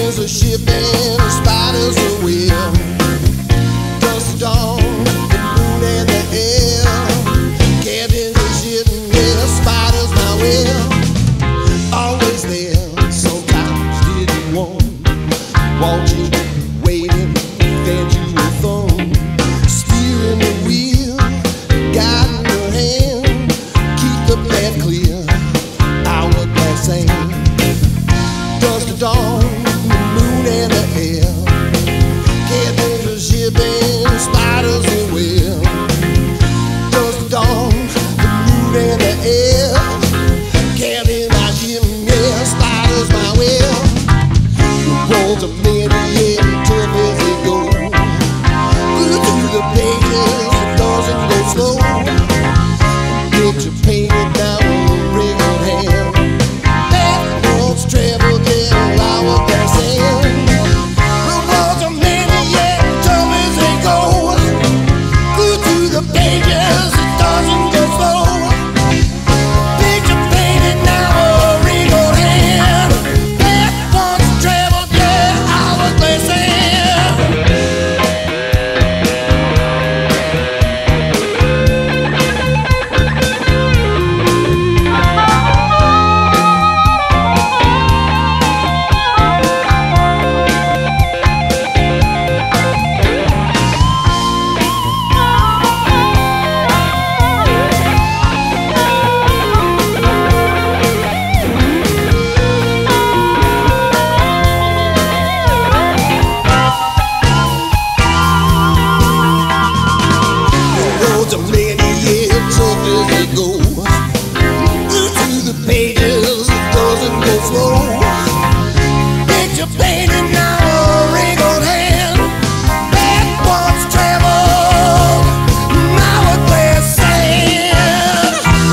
Captains are shipping, spiders are wheel. Dust dawn, the moon and the air. Captains are shipping, yeah, spiders my will. Always there, sometimes didn't want. Watching, waiting, then you were phone. Steering the wheel, guiding your hand. Keep the path clear, hourglass sand. Dust of dawn, the moon and the air. Captains are shipping, spiders are wheel. Dust of dawn, the moon and the air. Captains are shipping, yeah, spiders my will. The roads are many, yeah, tough as they go. Good through the pages, it doesn't go slow. Picture painted down with a ring on hand. That roads travel, yeah, hourglass sand. The roads are many, yeah, tough as they go. Good through the pages, it doesn't go slow. Picture painted now with a ring on hand. That roads travel, yeah, hourglass sand. Roads are many, yeah, tough as they go. Through to the pages, it doesn't go slow. Picture painted now, a ring on hand. That once traveled, hourglass sand.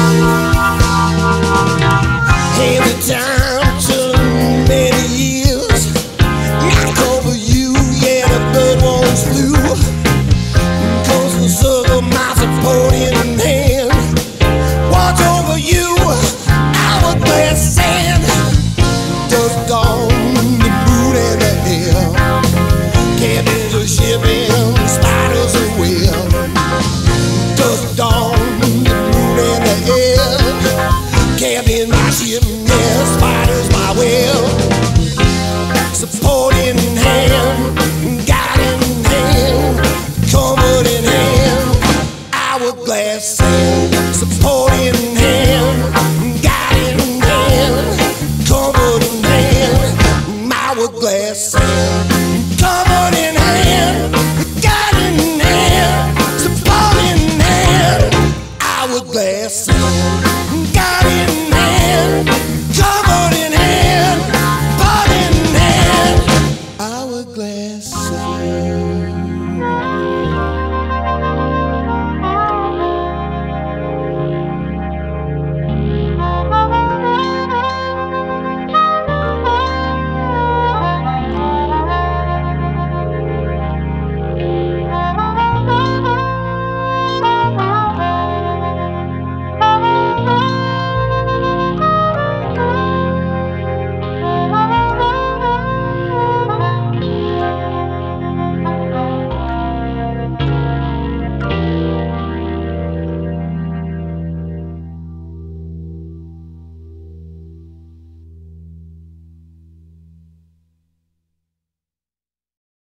Hey, the time took many years. Not over you, yeah, the bird once flew. Cause the circle, my supporting hand. Watch over you, hourglass sand. Dust dawn, the moon and the air. Captains are shipping, spiders are wheel. Dust dawn, the moon and the air. Captains are shipping, yeah, spiders my will. Supporting hand, guiding hand, comforting hand, hourglass sand. Supporting hand, guiding hand, comforting hand, hourglass sand.